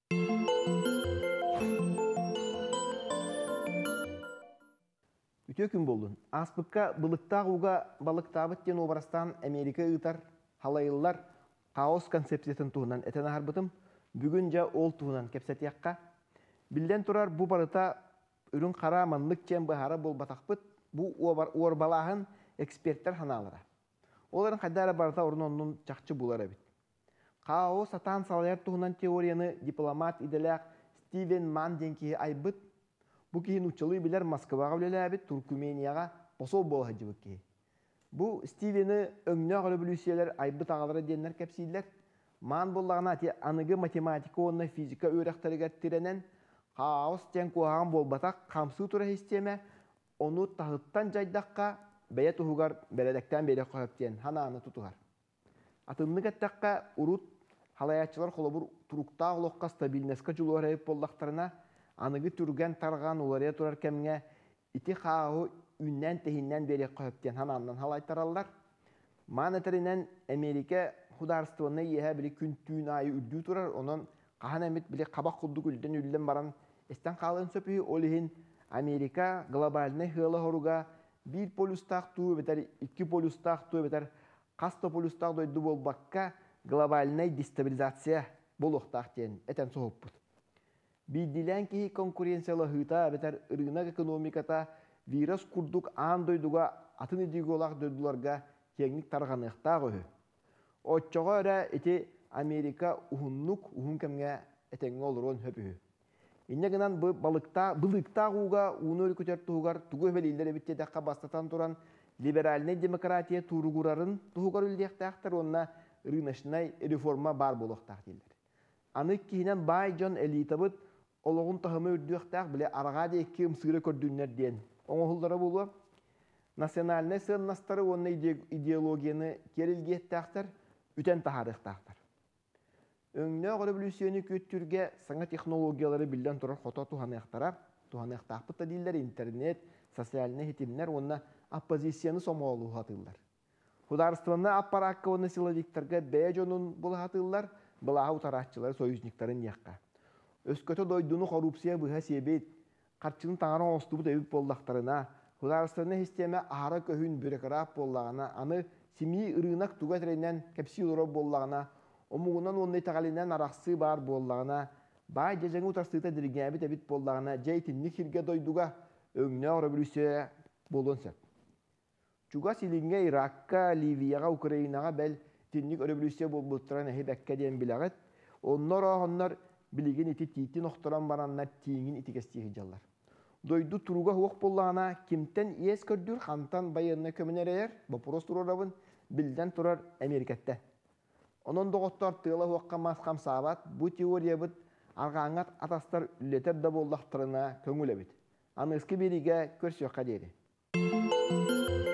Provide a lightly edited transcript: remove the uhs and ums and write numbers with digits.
Ütü gün boldun. Aspıkka bılıktağ uga balıktağıbıt den obarastan Amerika ıtar halayıllar kaos konsepsiyatın tuğunan eten aharbıtım. Бүгүнче ол туһунан кепсетиякка. Билден турар бу барыта үрүн кара манлык чен бахара болбатакпыт. Бу уорбалаһын эксперттер ханалара. Оларын кайдара барыта орнонун чакчы булар бит. Као сатан салаяр туһунан теорияны дипломат иделек Стивен Ман денки айбыт. Бу кийин учылы билер Москвага билелебит, Туркменияга посол болхажыбык ки. Бу Стивени өңнө революциялар айбыт агалары деннер кепсийлер. Ман боллағына анығы математика онына физика өріқтірігер тиренен қауыс тен қоған болбатақ қамсы тұра хистеме оны тағыттан жайдаққа бәйе тұғығар бәледектен бері қойыптен хананы тұтығар. Атымны кәттаққа ұрут халаятчылар қолыбыр тұруқта ұлыққа стабилнесқа жылу арайып болдақтарына анығы түрген тарған олария тұрар кәміне ити қауы үннен тегіннен бері қойыптен хананынан халайттаралар. Ман әтірінен Америка Хударствоны еһә биле күн түйін айы үрдүү турар, онон қахан әмет биле қабақ құлдық үлден үлден баран estän қалын сөпі олихин Америка глобальны хыла хоруга bir полюстақ туу бетер, 2 полюстақ туу бетер, қасто полюстақ дойду болбаққа глобальный дестабилизация болуқтақ тен әтен соғыппыт. Бидилен ки конкуренциялы хыта бетер ырынақ экономиката вирус курдук аан дойдуға атын едігі олақ дойдуларға теңік тарғанықтақ өйі. Отчоға өрі еті Америка ұхыннық ұхын кәмге әтеңі олырын хөпі. Иннегінен балықта ұға ұны өрі көтер тұғығар тұғы өбелейлер әбітте дәққа бастатан тұран либераліне демократия тұрғырарын тұғығар үлдектәқтір онына рынашынай реформа бар болуқтақ дейдер. Анық кейінен бай жон элитабыт олығын тахымы үрдіқтәқ біле араға дейкі ұмсығыры көрдіңдер дейін. Оңғылдары болу национальный сыннастары онына идеологияны керілгеттәқтір үтен тахарықтақтар. Өңнө революцияны көттүрге саңа технологиялары билден турар хото туханықтара, туханықтақпыта дейілер, интернет, социальный хетимнер, онына оппозицияны сомолу хатылар. Хударстваны аппаракка оны силовиктерге бәжонун бұл хатылар, бұлағы утарашчылар союзниктарын яққа. Өскөті дойдуну коррупция бұға себет, қарчының таңарын остубы дөйіп болдақтарына, Хударстваны системе ағара көхін бюрократ боллағына, аны семи ырынақ туға тіренен кәпсі ұлырып боллағына, омуғынан онны тағалинен арақсы бар боллағына, бай жежеңі ұтарсыйта діргенбет әбіт боллағына, жай тінні хирге дойдуға өңіне революция болуын сәп. Чуға силинге Иракка, Ливияға, Украинаға бәл тіннік революция болбуттыран әхі бәкке ден білағыт, оннар білеген еті тийтін оқтыран бараннар тиіңін итікестегі жалар. Дойду туруга хуок боллағына кимтен иес көрдүр хантан байынна көмінерейер, бапурос турарабын билден турар Америкетте. Онон доғыттар тыйла хуаққа масқам сабат, бұ теория бұд арғаңат атастар үлетер да болдақтырына көңілі бід. Анысқы беріге көрсіоққа дейді.